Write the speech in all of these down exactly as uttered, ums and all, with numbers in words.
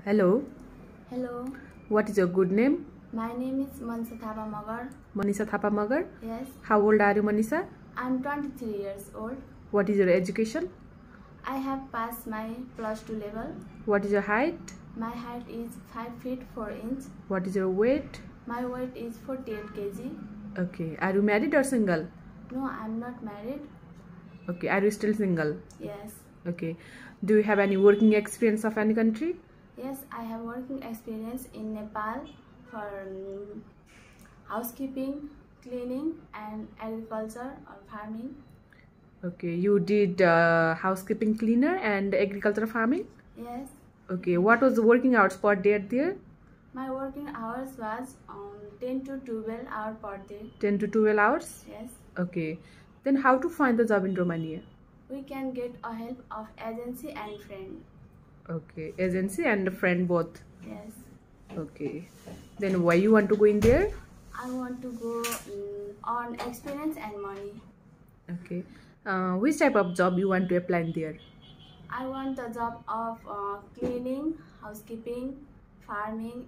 Hello. Hello. What is your good name? My name is Manisa Thapa Magar. Manisa Thapa Magar? Yes. How old are you, Manisa? I'm twenty-three years old. What is your education? I have passed my plus two level. What is your height? My height is five feet four inch. What is your weight? My weight is forty-eight kilograms. Okay. Are you married or single? No, I'm not married. Okay. Are you still single? Yes. Okay. Do you have any working experience of any country? Yes, I have working experience in Nepal for um, housekeeping, cleaning and agriculture or farming. Okay. You did uh, housekeeping, cleaner and agriculture farming? Yes. Okay. What was the working hours per day there? My working hours was um, ten to twelve hours per day. ten to twelve hours? Yes. Okay. Then how to find the job in Romania? We can get a help of agency and friend. Okay. Agency and a friend both? Yes. Okay. Then why you want to go in there? I want to go um, on experience and money. Okay. Uh, which type of job you want to apply in there? I want the job of uh, cleaning, housekeeping, farming,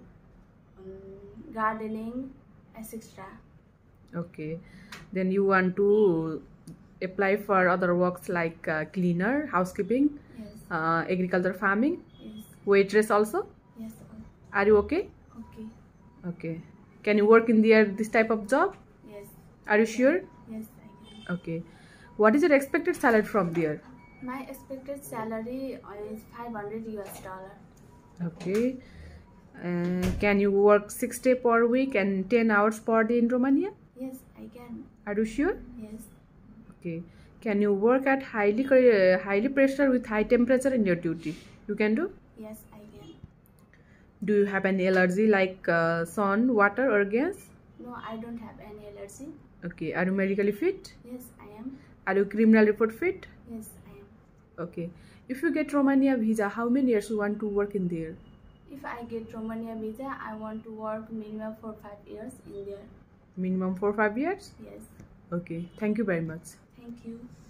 um, gardening, et cetera. Okay. Then you want to apply for other works like uh, cleaner, housekeeping, Yes. uh, agriculture, farming, Yes. waitress also. Yes. Are you okay? Okay. Okay. Can you work in there this type of job? Yes. Are you sure? Yes, I can. Okay. What is your expected salary from there? My expected salary is five hundred U S dollar. Okay. Uh, can you work six days per week and ten hours per day in Romania? Yes, I can. Are you sure? Yes. Okay. Can you work at highly uh, highly pressure with high temperature in your duty? You can do? Yes, I can. Do you have any allergy like uh, sun, water or gas? No, I don't have any allergy. Okay. Are you medically fit? Yes, I am. Are you criminal report fit? Yes, I am. Okay. If you get Romania visa, how many years you want to work in there? If I get Romania visa, I want to work minimum for five years in there. Minimum for five years? Yes. Okay. Thank you very much. Thank you.